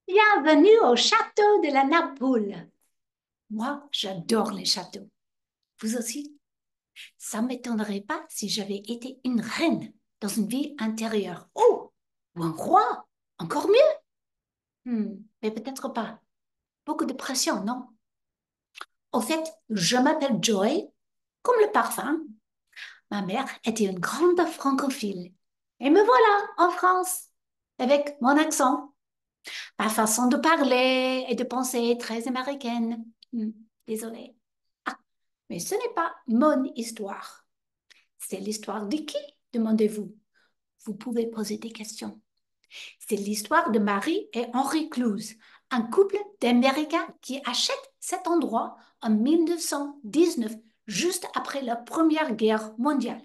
Bienvenue au château de la Napoule. Moi, j'adore les châteaux. Vous aussi? Ça ne m'étonnerait pas si j'avais été une reine dans une ville intérieure. Oh, ou un roi, encore mieux. Mais peut-être pas. Beaucoup de pression, non? Au fait, je m'appelle Joy, comme le parfum. Ma mère était une grande francophile. Et me voilà en France, avec mon accent. Ma façon de parler et de penser est très américaine. Désolée. Ah, mais ce n'est pas mon histoire. C'est l'histoire de qui, demandez-vous? Vous pouvez poser des questions. C'est l'histoire de Marie et Henri Clouse, un couple d'Américains qui achètent cet endroit en 1919, juste après la Première Guerre mondiale.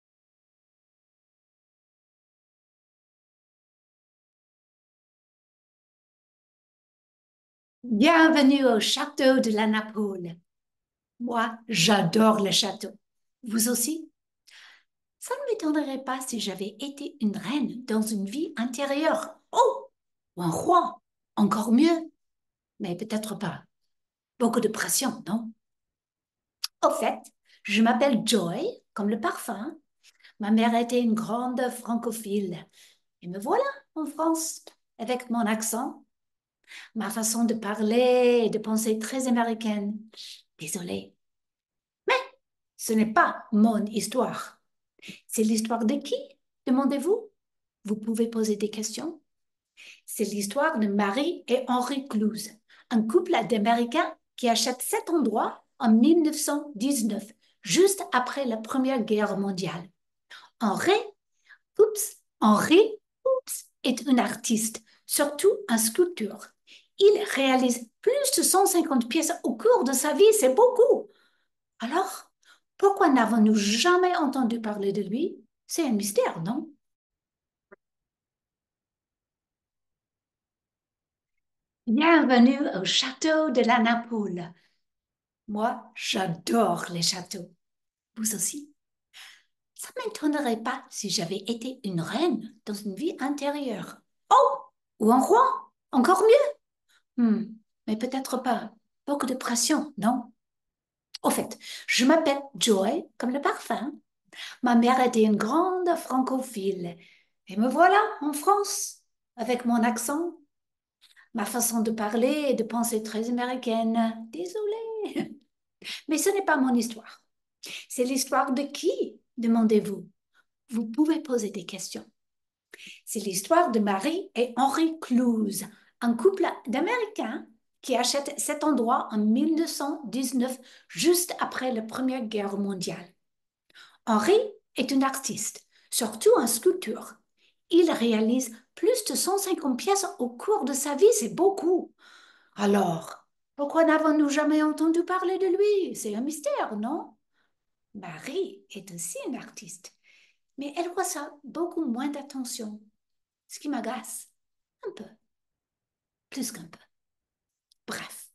Bienvenue au château de la Napoule. Moi, j'adore le château. Vous aussi? Ça ne m'étonnerait pas si j'avais été une reine dans une vie intérieure. Oh, ou un roi, encore mieux, mais peut-être pas. Beaucoup de pression, non? Au fait, je m'appelle Joy, comme le parfum. Ma mère était une grande francophile. Et me voilà en France, avec mon accent, ma façon de parler et de penser très américaine. Désolée, ce n'est pas mon histoire. C'est l'histoire de qui, demandez-vous? Vous pouvez poser des questions. C'est l'histoire de Marie et Henri Clouse, un couple d'Américains qui achètent cet endroit en 1919, juste après la Première Guerre mondiale. Henri, Henri, est un artiste, surtout un sculpteur. Il réalise plus de 150 pièces au cours de sa vie, c'est beaucoup. Alors, pourquoi n'avons-nous jamais entendu parler de lui? C'est un mystère, non? Bienvenue au château de la Napoule. Moi, j'adore les châteaux. Vous aussi? Ça ne m'étonnerait pas si j'avais été une reine dans une vie intérieure. Oh, ou un roi, encore mieux. Mais peut-être pas. Beaucoup de pression, non? Au fait, je m'appelle Joy, comme le parfum. Ma mère était une grande francophile. Et me voilà en France, avec mon accent, ma façon de parler et de penser très américaine. Désolée. Mais ce n'est pas mon histoire. C'est l'histoire de qui, demandez-vous? Vous pouvez poser des questions. C'est l'histoire de Marie et Henri Clouse, un couple d'Américains qui achètent cet endroit en 1919, juste après la Première Guerre mondiale. Henri est un artiste, surtout un sculpteur. Il réalise plus de 150 pièces au cours de sa vie, c'est beaucoup. Alors, pourquoi n'avons-nous jamais entendu parler de lui? C'est un mystère, non? Marie est aussi une artiste, mais elle reçoit beaucoup moins d'attention, ce qui m'agace un peu, plus qu'un peu. Bref,